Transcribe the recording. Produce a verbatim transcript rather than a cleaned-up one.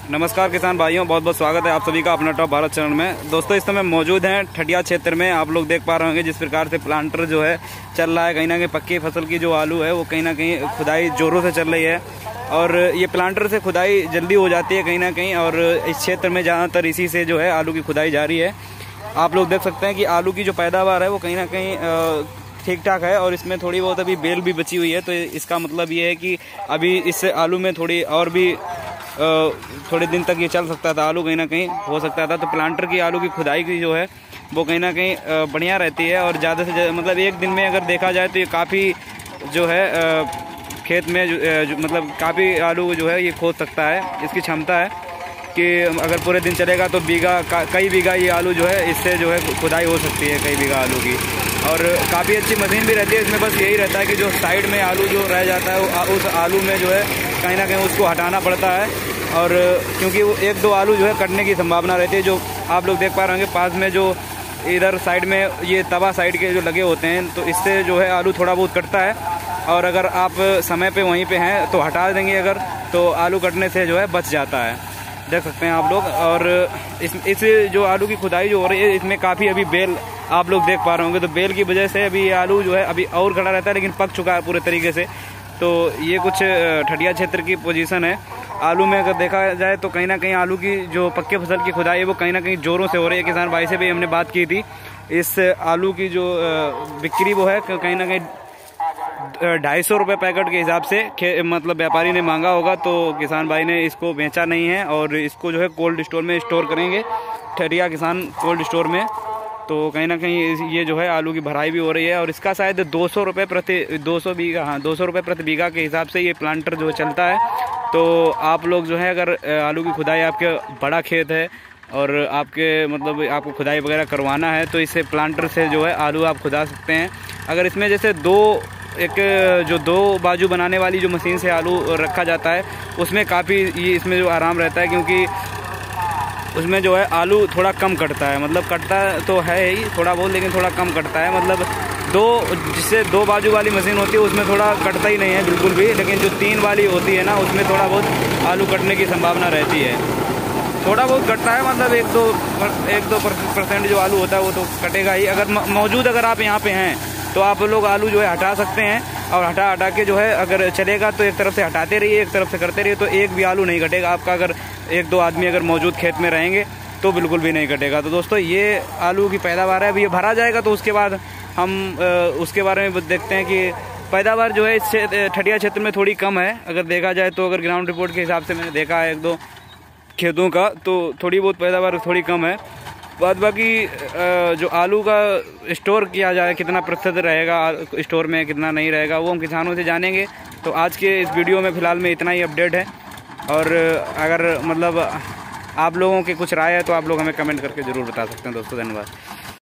नमस्कार किसान भाइयों, बहुत बहुत स्वागत है आप सभी का अपना टॉप भारत चैनल में। दोस्तों इस समय मौजूद हैं ठटिया क्षेत्र में। आप लोग देख पा रहे होंगे जिस प्रकार से प्लांटर जो है चल रहा है। कहीं ना कहीं पक्की फसल की जो आलू है वो कहीं ना कहीं खुदाई जोरों से चल रही है और ये प्लांटर से खुदाई जल्दी हो जाती है कहीं ना कहीं। और इस क्षेत्र में ज़्यादातर इसी से जो है आलू की खुदाई जारी है। आप लोग देख सकते हैं कि आलू की जो पैदावार है वो कहीं ना कहीं ठीक ठाक है और इसमें थोड़ी बहुत अभी बेल भी बची हुई है। तो इसका मतलब ये है कि अभी इस आलू में थोड़ी और भी थोड़े दिन तक ये चल सकता था, आलू कहीं ना कहीं हो सकता था। तो प्लांटर की आलू की खुदाई की जो है वो कहीं ना कहीं बढ़िया रहती है और ज़्यादा से ज़्यादा मतलब एक दिन में अगर देखा जाए तो ये काफ़ी जो है खेत में जो, जो मतलब काफ़ी आलू जो है ये खोद सकता है। इसकी क्षमता है कि अगर पूरे दिन चलेगा तो बीघा कई बीघा ये आलू जो है इससे जो है खुदाई हो सकती है, कई बीघा आलू की। और काफ़ी अच्छी मशीन भी रहती है इसमें। बस यही रहता है कि जो साइड में आलू जो रह जाता है उस आलू में जो है कहीं ना कहीं उसको हटाना पड़ता है। और क्योंकि वो एक दो आलू जो है कटने की संभावना रहती है। जो आप लोग देख पा रहे होंगे पास में जो इधर साइड में ये तवा साइड के जो लगे होते हैं तो इससे जो है आलू थोड़ा बहुत कटता है। और अगर आप समय पे वहीं पे हैं तो हटा देंगे अगर, तो आलू कटने से जो है बच जाता है। देख सकते हैं आप लोग। और इस इस जो आलू की खुदाई जो हो रही है इसमें काफ़ी अभी बेल आप लोग देख पा रहे होंगे। तो बेल की वजह से अभी ये आलू जो है अभी और खड़ा रहता है लेकिन पक चुका है पूरे तरीके से। तो ये कुछ ठटिया क्षेत्र की पोजीशन है। आलू में अगर देखा जाए तो कहीं ना कहीं आलू की जो पक्के फसल की खुदाई है वो कहीं ना कहीं जोरों से हो रही है। किसान भाई से भी हमने बात की थी। इस आलू की जो बिक्री वो है कहीं ना कहीं ढाई सौ रुपये पैकेट के हिसाब से मतलब व्यापारी ने मांगा होगा। तो किसान भाई ने इसको बेचा नहीं है और इसको जो है कोल्ड स्टोर में स्टोर करेंगे, ठटिया किसान कोल्ड स्टोर में। तो कहीं ना कहीं ये जो है आलू की भराई भी हो रही है और इसका शायद दो सौ रुपये प्रति दो सौ बीघा हाँ दो सौ रुपये प्रति बीघा के हिसाब से ये प्लांटर जो चलता है। तो आप लोग जो है अगर आलू की खुदाई आपके बड़ा खेत है और आपके मतलब आपको खुदाई वगैरह करवाना है तो इससे प्लांटर से जो है आलू आप खुदा सकते हैं। अगर इसमें जैसे दो एक जो दो बाजू बनाने वाली जो मशीन से आलू रखा जाता है उसमें काफ़ी ये इसमें जो आराम रहता है, क्योंकि उसमें जो है आलू थोड़ा कम कटता है। मतलब कटता तो है ही थोड़ा बहुत लेकिन थोड़ा कम कटता है। मतलब दो जिससे दो बाजू वाली मशीन होती है उसमें थोड़ा कटता ही नहीं है बिल्कुल भी। लेकिन जो तीन वाली होती है ना उसमें थोड़ा बहुत आलू कटने की संभावना रहती है। थोड़ा बहुत कटता है मतलब एक दो एक दो परसेंट जो आलू होता है वो तो कटेगा ही। अगर मौजूद अगर आप यहाँ पे हैं तो आप लोग आलू जो है हटा सकते हैं और हटा हटा के जो है अगर चलेगा तो एक तरफ से हटाते रहिए एक तरफ से करते रहिए तो एक भी आलू नहीं कटेगा आपका। अगर एक दो आदमी अगर मौजूद खेत में रहेंगे तो बिल्कुल भी नहीं कटेगा। तो दोस्तों ये आलू की पैदावार है। अभी ये भरा जाएगा तो उसके बाद हम उसके बारे में देखते हैं कि पैदावार जो है इस ठटिया क्षेत्र में थोड़ी कम है अगर देखा जाए तो। अगर ग्राउंड रिपोर्ट के हिसाब से मैंने देखा है एक दो खेतों का तो थोड़ी बहुत पैदावार थोड़ी कम है। बाद बाकी जो आलू का स्टोर किया जाए कितना प्रतिशत रहेगा स्टोर में कितना नहीं रहेगा वो हम किसानों से जानेंगे। तो आज के इस वीडियो में फ़िलहाल में इतना ही अपडेट है। और अगर मतलब आप लोगों की कुछ राय है तो आप लोग हमें कमेंट करके ज़रूर बता सकते हैं। दोस्तों धन्यवाद।